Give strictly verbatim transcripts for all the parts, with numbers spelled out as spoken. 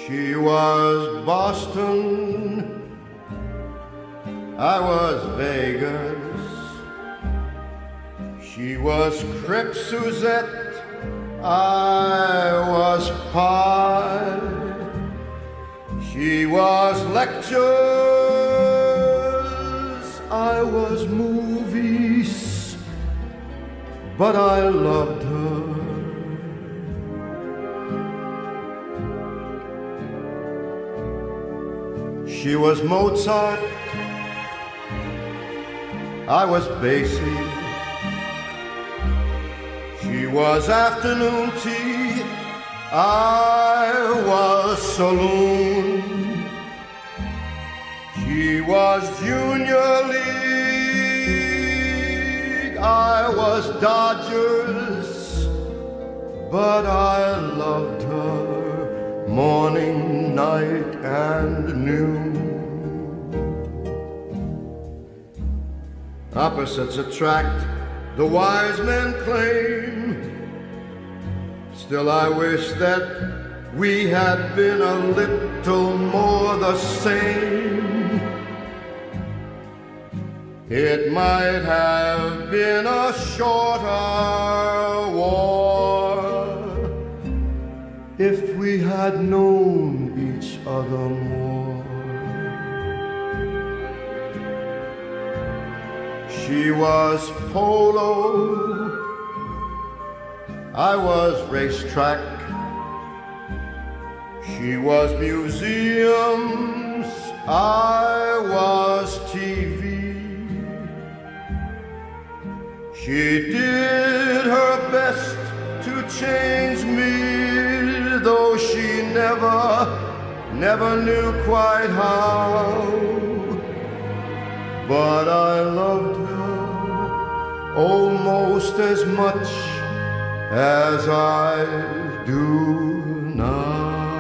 She was Boston, I was Vegas. She was Crêpe Suzette, I was pie. She was lectures, I was movies, but I loved her. She was Mozart, I was Basie. She was afternoon tea, I was saloon. She was junior league, I was Dodgers, but I loved her morning, night, and noon. Opposites attract, the wise men claim. Still I wish that we had been a little more the same. It might have been a shorter war if we had known each other more. She was polo, I was racetrack. She was museums, I was T V. She did her best to change me, though she never, never knew quite how. But I loved her almost as much as I do now.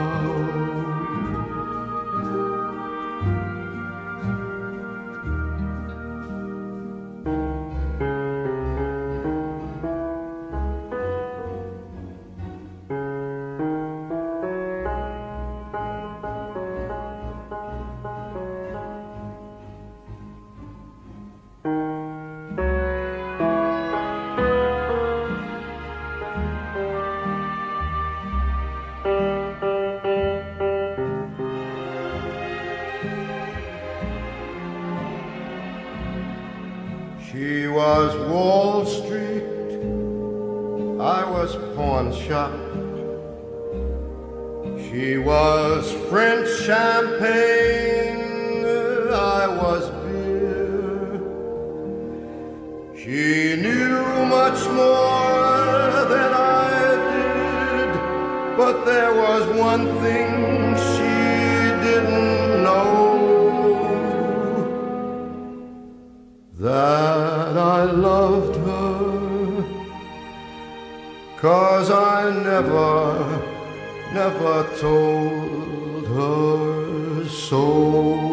She was Wall Street, I was pawn shop. She was French champagne, I was beer. She knew much more than I did, but there was one thing she didn't know, that I loved her, 'cause I never, never told her so.